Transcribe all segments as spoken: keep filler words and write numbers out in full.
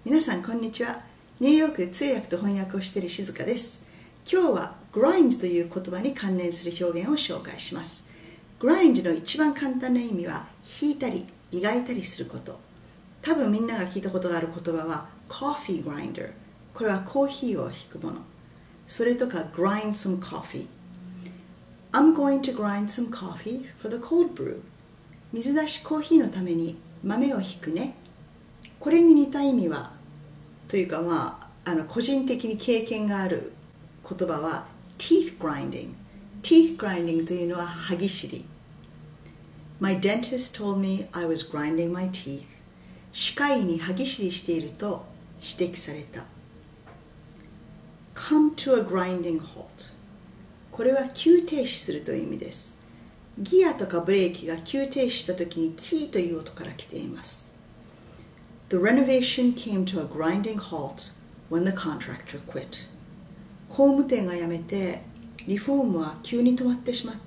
皆さんこんにちは。ニューヨークで通訳と翻訳をしている静香です。今日は grind という言葉に関連する表現を紹介します。 grind の一番簡単な意味は引いたり磨いたりすること。多分みんなが聞いたことがある言葉は coffee grinder、 これはコーヒーを引くもの。それとか grind some coffee、 I'm going to grind some coffee for the cold brew、 水出しコーヒーのために豆を引くね。これに似た意味はというか、まあ、あの個人的に経験がある言葉は teeth grinding。 teeth grinding というのは歯ぎしり。 My dentist told me I was grinding my teeth。 歯科医に歯ぎしりしていると指摘された。 Come to a grinding halt。 これは急停止するという意味です。ギアとかブレーキが急停止した時にキーという音から来ています。The renovation came to a grinding halt when the contractor quit。 工務店が辞めてリフォームは急に止まってしまった。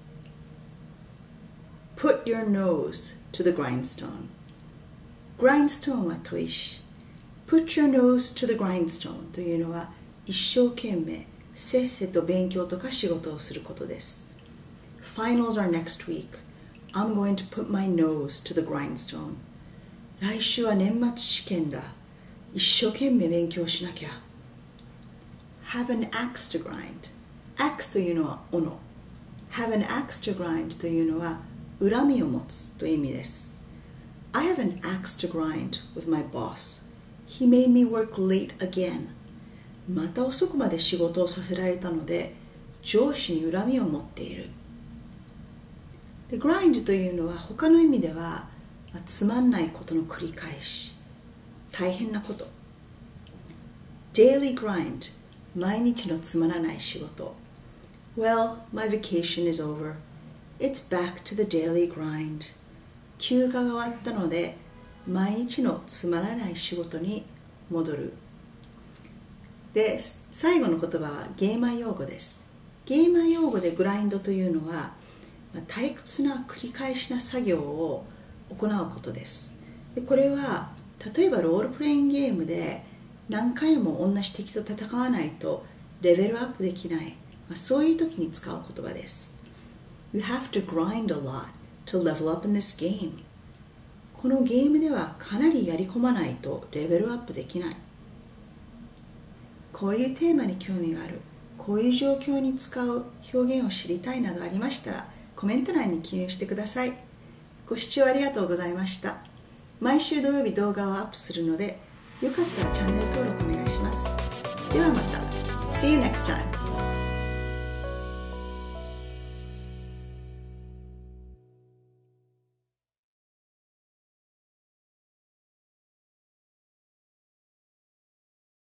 Put your nose to the grindstone。 grindstone は砥石。 Put your nose to the grindstone というのは一生懸命せっせと勉強とか仕事をすることです。 Finals are next week。 I'm going to put my nose to the grindstone。来週は年末試験だ。一生懸命勉強しなきゃ。 Have an axe to grind。 axe というのは斧。 Have an axe to grind というのは恨みを持つという意味です。 I have an axe to grind with my boss。 He made me work late again。 また遅くまで仕事をさせられたので上司に恨みを持っている。で grind というのは他の意味ではつまんないことの繰り返し、大変なこと。 Daily grind、 毎日のつまらない仕事。 Well, my vacation is over. It's back to the daily grind。 休暇が終わったので毎日のつまらない仕事に戻る。で、最後の言葉はゲーマー用語です。ゲーマー用語でグラインドというのは退屈な繰り返しな作業を行うことです。でこれは例えばロールプレイングゲームで何回も同じ敵と戦わないとレベルアップできない、まあ、そういう時に使う言葉です。 You have to grind a lot to level up in this game。 このゲームではかなりやり込まないとレベルアップできない。こういうテーマに興味がある、こういう状況に使う表現を知りたいなどありましたらコメント欄に記入してください。ご視聴ありがとうございました。毎週土曜日動画をアップするので、よかったらチャンネル登録お願いします。ではまた。See you next time.